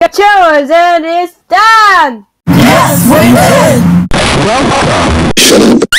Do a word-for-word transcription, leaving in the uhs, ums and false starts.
challenge and it's done! Yes, we did! Shut up.